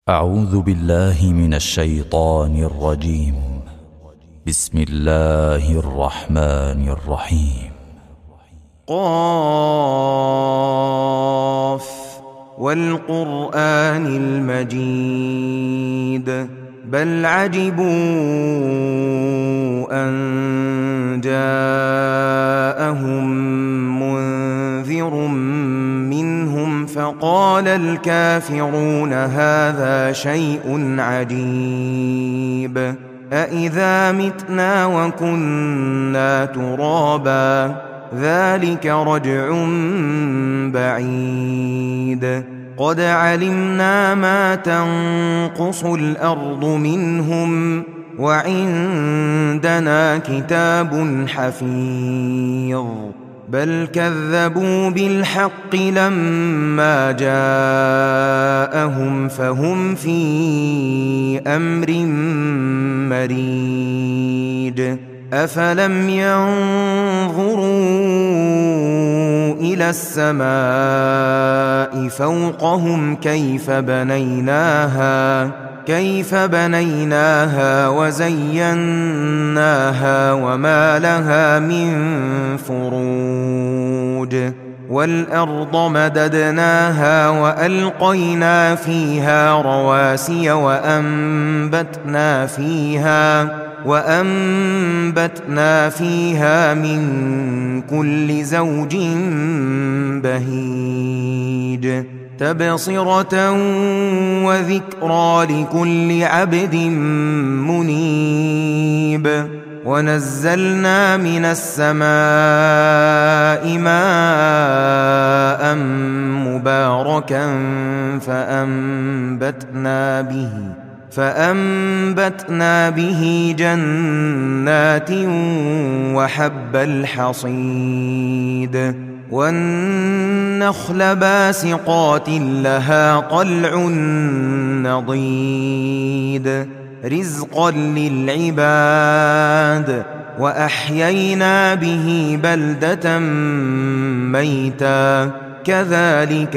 أعوذ بالله من الشيطان الرجيم. بسم الله الرحمن الرحيم. قاف والقرآن المجيد بل عجبوا أن جاءهم منذر منهم فقال الكافرون هذا شيء عجيب أإذا متنا وكنا ترابا ذلك رجع بعيد قد علمنا ما تنقص الأرض منهم وعندنا كتاب حفيظ بل كذبوا بالحق لما جاءهم فهم في أمر مريج أفلم ينظروا إلى السماء فوقهم كيف بنيناها وزيناها وما لها من فروج والأرض مددناها وألقينا فيها رواسي وأنبتنا فيها من كل زوج بهيج تبصرة وذكرى لكل عبد منيب ونزلنا من السماء ماء مباركا فأنبتنا به جنات وحب الحصيد والنخل باسقات لها طلع نضيد رزقا للعباد وأحيينا به بلدة ميتا كذلك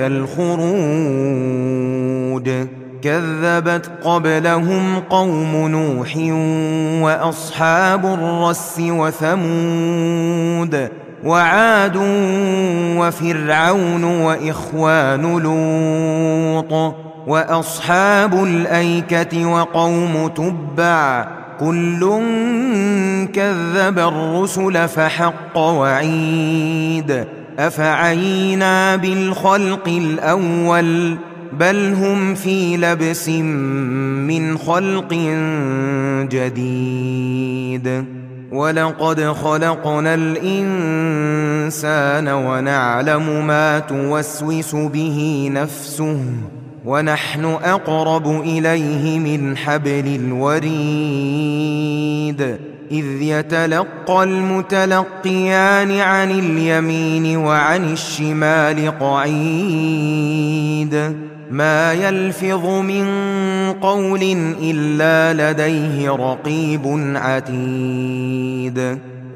الخروج كذبت قبلهم قوم نوح وأصحاب الرس وثمود وعاد وفرعون وإخوان لوط وأصحاب الأيكة وقوم تبع كل كذب الرسل فحق وعيد أفعينا بالخلق الأول بل هم في لبس من خلق جديد ولقد خلقنا الإنسان ونعلم ما توسوس به نفسه ونحن أقرب إليه من حبل الوريد إذ يتلقى المتلقيان عن اليمين وعن الشمال قعيد ما يلفظ من قول إلا لديه رقيب عتيد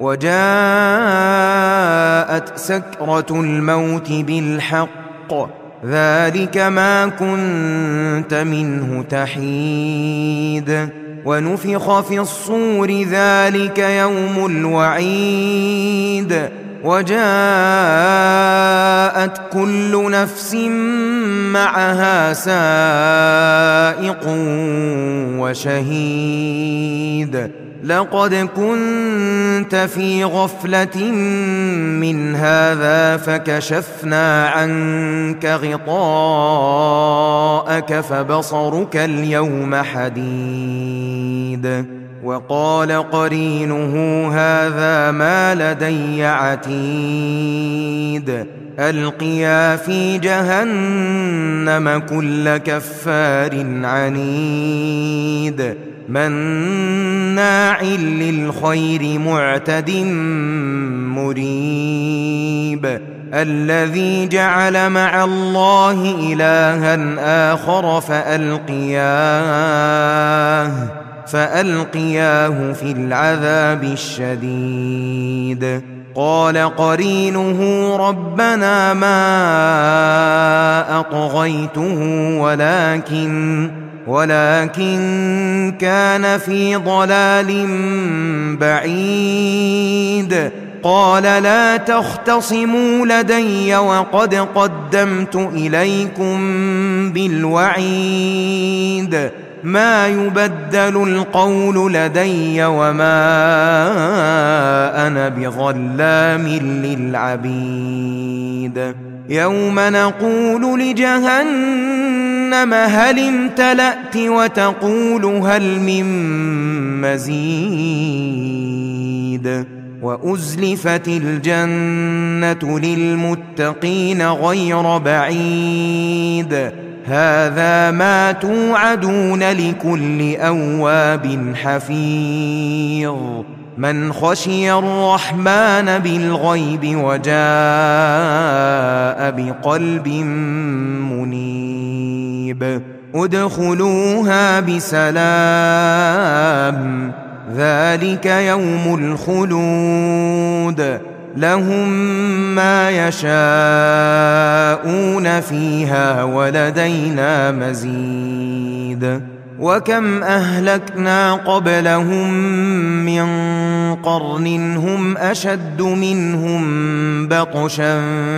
وجاءت سكرة الموت بالحق ذلك ما كنت منه تحيد ونفخ في الصور ذلك يوم الوعيد وجاءت كل نفس معها سائق وشهيد لقد كنت في غفلة من هذا فكشفنا عنك غطاءك فبصرك اليوم حديد وقال قرينه هذا ما لدي عتيد ألقيا في جهنم كل كفار عنيد مناع للخير معتد مريب الذي جعل مع الله إلها آخر فألقياه في العذاب الشديد قال قرينه ربنا ما أطغيته ولكن كان في ضلال بعيد. قال لا تختصموا لدي وقد قدمت إليكم بالوعيد. ما يبدل القول لدي وما أنا بظلام للعبيد. يوم نقول لجهنم هل امتلأت وتقول هل من مزيد. وأزلفت الجنة للمتقين غير بعيد. هذا ما توعدون لكل أواب حفيظ. من خشي الرحمن بالغيب وجاء بقلب منيب. ادخلوها بسلام ذلك يوم الخلود. لهم ما يشاءون فيها ولدينا مزيد. وكم أهلكنا قبلهم من قرن هم أشد منهم بطشا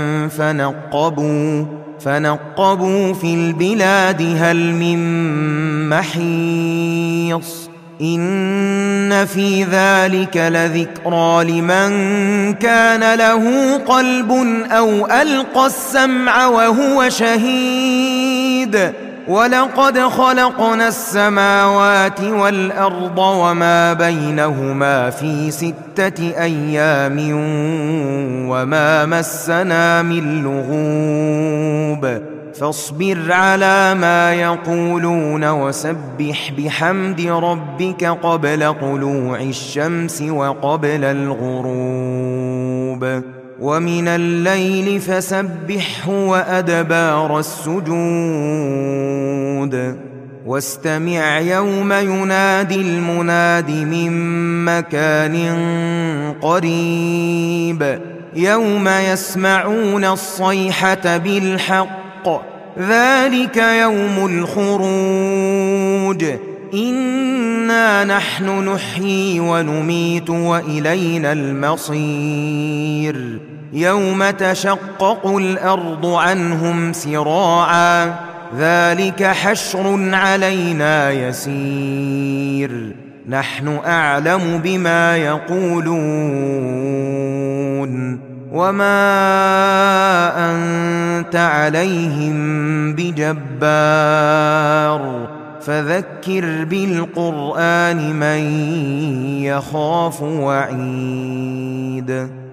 فنقبوا في البلاد هل من محيص. إن في ذلك لذكرى لمن كان له قلب أو ألقى السمع وهو شهيد. ولقد خلقنا السماوات والأرض وما بينهما في 6 أيام وما مسنا من لغوب. فاصبر على ما يقولون وسبح بحمد ربك قبل طلوع الشمس وقبل الغروب. ومن الليل فسبحه وأدبار السجود. واستمع يوم ينادي المناد من مكان قريب. يوم يسمعون الصيحة بالحق ذلك يوم الخروج. إنا نحن نحيي ونميت وإلينا المصير. يوم تشقق الأرض عنهم سراعا ذلك حشر علينا يسير. نحن أعلم بما يقولون وما أنت عليهم بجبار. فذكر بالقرآن من يخاف وعيد.